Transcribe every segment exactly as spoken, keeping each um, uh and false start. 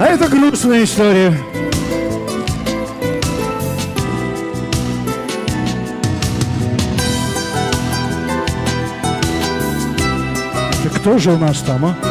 А это грустная история. Так кто же у нас там, а?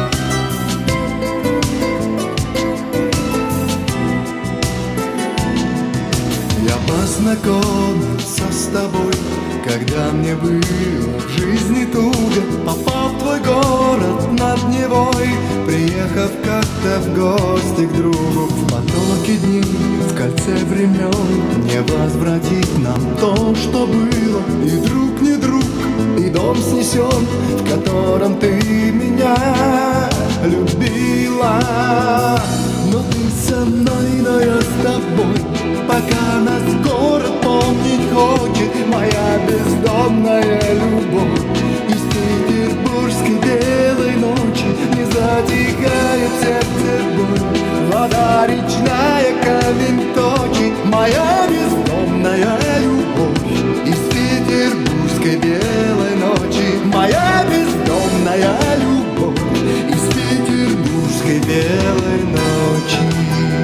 Я познакомился с тобой, когда мне было в жизни туго. Попал в твой город над Невой, приехав как-то в гости к другу. В потоке дней, в кольце времен, не возвратить нам то, что было. И друг не друг, и дом снесен, в котором ты меня любила. Но ты со мной, но я с тобой, пока нас город помнить хочет. Моя бездомная любовь из петербургской белой ночи не затихает сердце боль. Вода речная камень точит. Моя бездомная любовь из петербургской белой ночи. Моя бездомная любовь из петербургской белой ночи.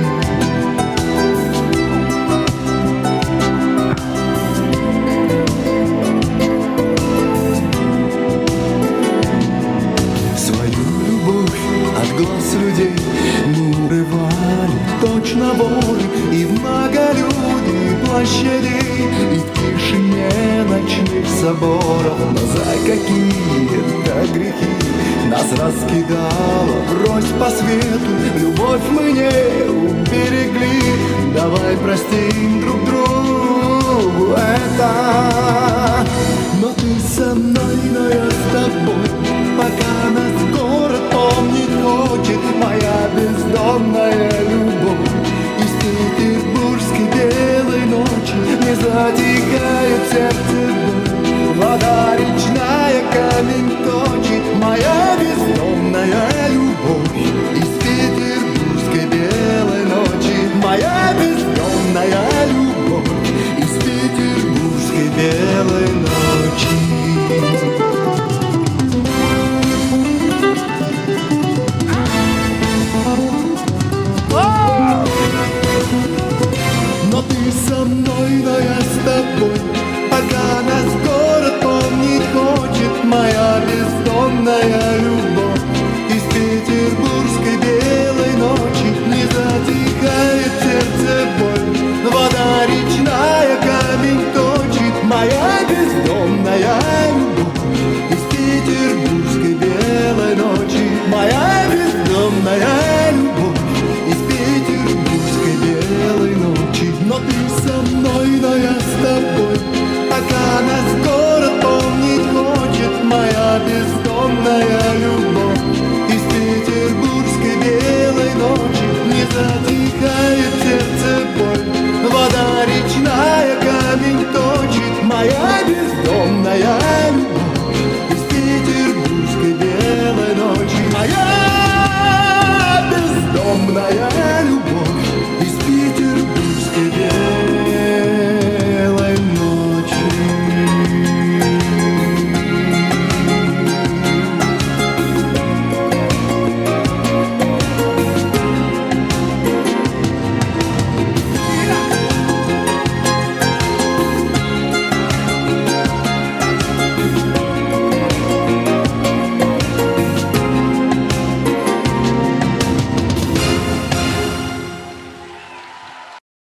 Глаз людей мы урывали точно волю и в многолюдии площадей, и в тишине ночных соборов. Но за какие-то грехи нас раскидало врозь по свету. Любовь мы не уберегли, давай простим друг другу это. Но ты со мной, но я с тобой, пока нас город помнить хочет. Моя бездомная любовь из петербургской белой ночи не затихает сердце